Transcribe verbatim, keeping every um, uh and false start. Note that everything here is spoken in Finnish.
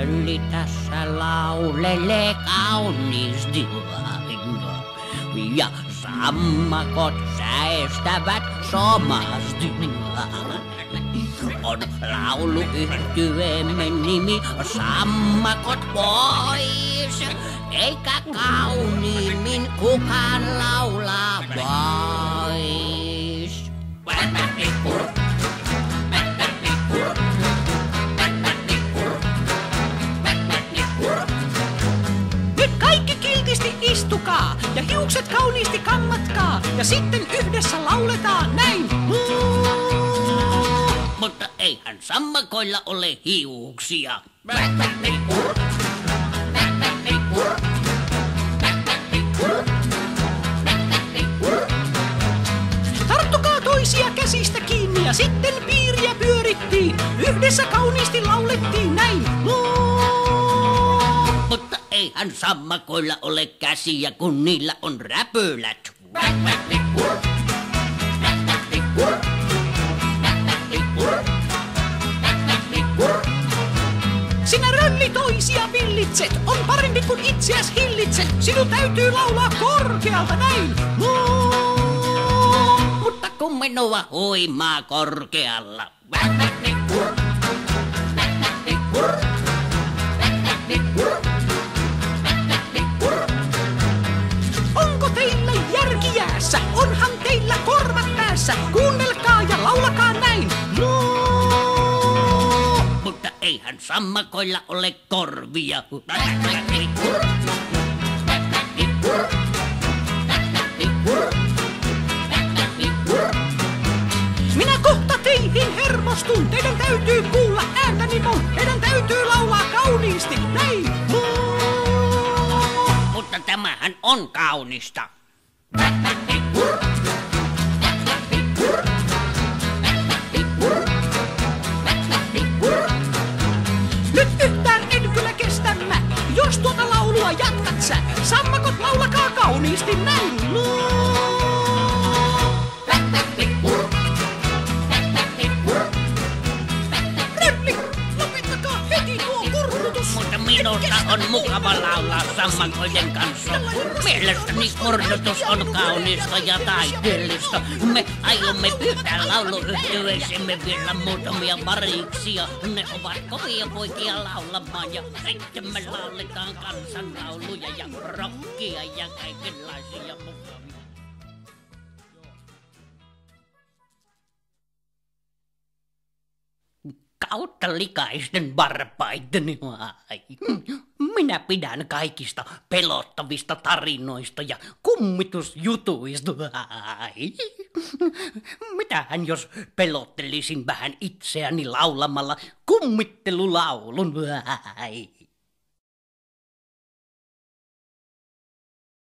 Rölli tässä laulelee kauniisti. Ja sammakot säestävät somasti. On lauluyhtyeemme nimi Sammakot pois. Eikä kauniimmin kukaan laulaa vois. Nyt kaikki kiltisti istukaa ja hiukset kauniisti kammatkaa ja sitten yhdessä lauletaan näin. Mutta eihän sammakoilla ole hiuksia. Tarttukaa toisia käsistä kiinni ja sitten piiriä pyörittiin. Yhdessä kauniisti laulettiin näin. Mutta eihän sammakoilla ole käsiä, kun niillä on räpylät. Sinä Rölli toisia villitset, on parempi kuin itseäs hillitset. Sinun täytyy laulaa korkealta näin. Mutta kun minua huimaa korkealla. Onko teillä järki jäässä? Onhan teillä korvat päässä. Kuunnelkaa ja laulakaa näin. Mutta eihän sammakoilla ole korvia. Minä kohta teihin hermostun. Teidän täytyy kuulla ääntäni mun. Teidän täytyy laulaa kauniisti näin. Mutta tämähän on kaunista. Nyt yhtään en kyllä kestä mä, jos tuota laulua jatkat sä. Sammakot laulakaa kauniisti näin. Rölli, lopettakaa heti tuo kurnutus. Mutta minusta on mukava laulaa sammakoiden kanssa. Mielestäni kurnutus on kaunista ja taiteellista. Me aiomme pyytää lauluyhtyeeseemme vielä muutamia variksia. Ne ovat kovia poikia laulamaan ja sitten me lauletaan kansanlauluja ja rockia ja kaikenlaisia mukavia. Kautta likaisten varpaiteni. Minä pidän kaikista pelottavista tarinoista ja kummitusjutuista. Mitähän jos pelottelisin vähän itseäni laulamalla kummittelulaulun?